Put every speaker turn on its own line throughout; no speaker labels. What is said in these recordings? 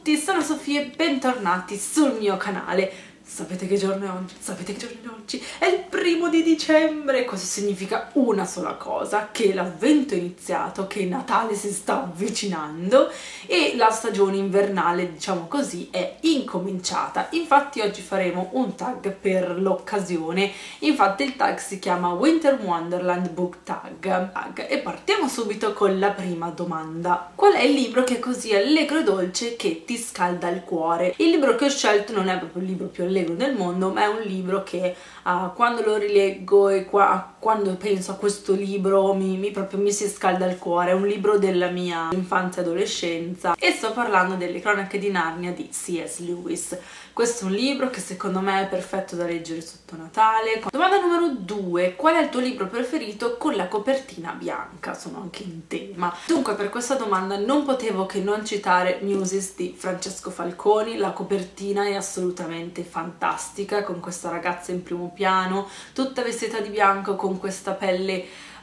tutti, sono Sofia e bentornati sul mio canale. Sapete che giorno è oggi? Sapete che giorno è oggi? È il 1° di dicembre. Questo significa una sola cosa: che l'avvento è iniziato, che Natale si sta avvicinando e la stagione invernale, diciamo così, è incominciata. Infatti oggi faremo un tag per l'occasione. Infatti il tag si chiama Winter Wonderland Book Tag. E partiamo subito con la prima domanda: qual è il libro che è così allegro e dolce che ti scalda il cuore? Il libro che ho scelto non è proprio il libro più allegro del mondo, ma è un libro che quando lo rileggo e quando penso a questo libro proprio mi si scalda il cuore. È un libro della mia infanzia e adolescenza e sto parlando delle Cronache di Narnia di C.S. Lewis. Questo è un libro che secondo me è perfetto da leggere sotto Natale. Domanda numero 2: qual è il tuo libro preferito con la copertina bianca? Sono anche in tema. Dunque, per questa domanda non potevo che non citare Muses di Francesco Falconi. La copertina è assolutamente fantastica, con questa ragazza in primo piano, tutta vestita di bianco, con questa pelle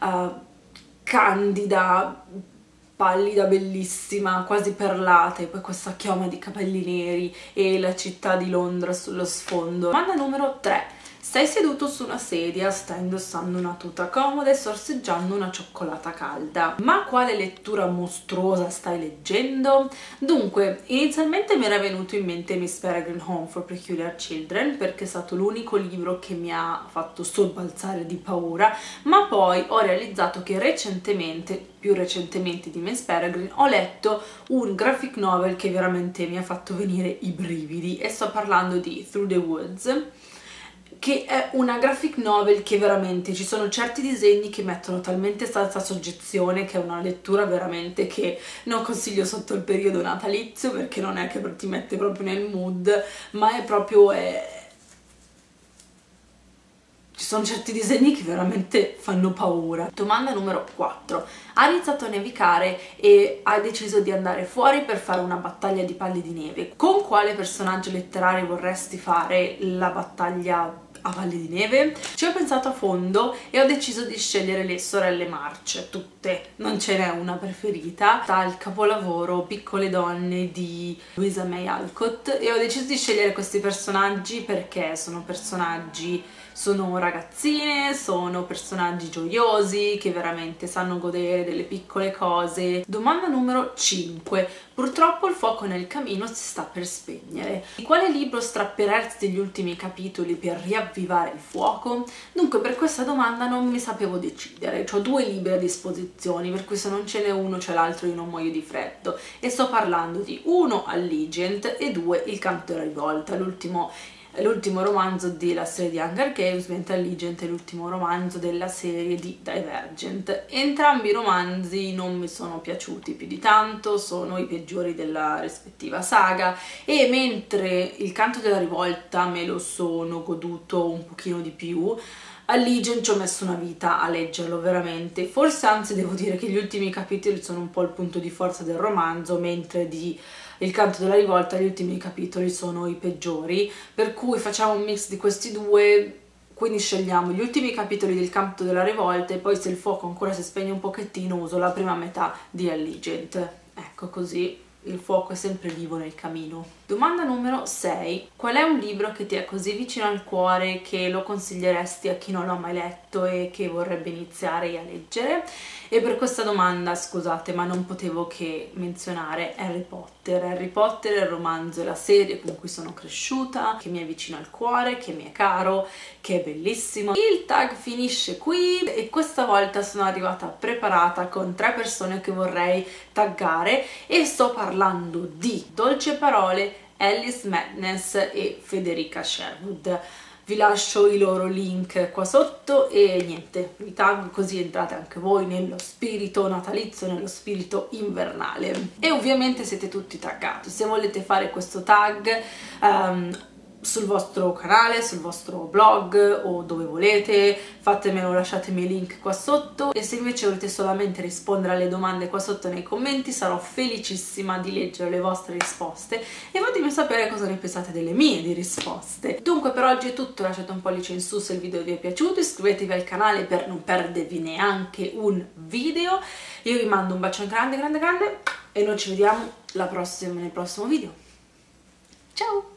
candida, pallida, bellissima, quasi perlata, e poi questa chioma di capelli neri e la città di Londra sullo sfondo. Domanda numero 3: sei seduto su una sedia, stai indossando una tuta comoda e sorseggiando una cioccolata calda. Ma quale lettura mostruosa stai leggendo? Dunque, inizialmente mi era venuto in mente Miss Peregrine Home for Peculiar Children, perché è stato l'unico libro che mi ha fatto sobbalzare di paura, ma poi ho realizzato che più recentemente di Miss Peregrine, ho letto un graphic novel che veramente mi ha fatto venire i brividi, e sto parlando di Through the Woods, che è una graphic novel che veramente ci sono certi disegni che mettono talmente tanta soggezione che è una lettura veramente che non consiglio sotto il periodo natalizio, perché non è che ti mette proprio nel mood, ma è proprio ci sono certi disegni che veramente fanno paura. Domanda numero 4: ha iniziato a nevicare e hai deciso di andare fuori per fare una battaglia di palle di neve. Con quale personaggio letterario vorresti fare la battaglia a palle di neve? Ci ho pensato a fondo e ho deciso di scegliere le sorelle March, tutte, non ce n'è una preferita, dal capolavoro Piccole donne di Louisa May Alcott, e ho deciso di scegliere questi personaggi perché sono ragazzine, sono personaggi gioiosi che veramente sanno godere delle piccole cose. Domanda numero 5: purtroppo il fuoco nel camino si sta per spegnere. Di quale libro strapperesti gli ultimi capitoli per riavvivare il fuoco? Dunque, per questa domanda non mi sapevo decidere. Ho 2 libri a disposizione, per cui se non ce n'è uno c'è l'altro, io non muoio di freddo, e sto parlando di 1 Allegiant e 2 Il canto della rivolta, l'ultimo romanzo della serie di Hunger Games, mentre Allegiant è l'ultimo romanzo della serie di Divergent. Entrambi i romanzi non mi sono piaciuti più di tanto, sono i peggiori della rispettiva saga, e mentre Il canto della rivolta me lo sono goduto un pochino di più, Allegiant ci ho messo una vita a leggerlo veramente. Forse, anzi, devo dire che gli ultimi capitoli sono un po' il punto di forza del romanzo, mentre di Il canto della rivolta gli ultimi capitoli sono i peggiori, per cui facciamo un mix di questi due. Quindi scegliamo gli ultimi capitoli del canto della rivolta, e poi, se il fuoco ancora si spegne un pochettino, uso la prima metà di Allegiant. Ecco, così il fuoco è sempre vivo nel camino. Domanda numero 6: qual è un libro che ti è così vicino al cuore che lo consiglieresti a chi non l'ha mai letto e che vorrebbe iniziare a leggere? E per questa domanda, scusate, ma non potevo che menzionare Harry Potter. Harry Potter è il romanzo e la serie con cui sono cresciuta, che mi è vicino al cuore, che mi è caro, che è bellissimo. Il tag finisce qui e questa volta sono arrivata preparata con 3 persone che vorrei taggare, e sto parlando di Dolce Parole, Alice Madness e Federica Sherwood. Vi lascio i loro link qua sotto e niente, vi taggo così entrate anche voi nello spirito natalizio, nello spirito invernale. E ovviamente siete tutti taggati. Se volete fare questo tag sul vostro canale, sul vostro blog o dove volete, fatemelo, lasciatemi i link qua sotto. E se invece volete solamente rispondere alle domande qua sotto nei commenti, sarò felicissima di leggere le vostre risposte e fatemi sapere cosa ne pensate delle mie di risposte. Dunque, per oggi è tutto, lasciate un pollice in su se il video vi è piaciuto, iscrivetevi al canale per non perdervi neanche un video. Io vi mando un bacione grande grande grande e noi ci vediamo nel prossimo video. Ciao!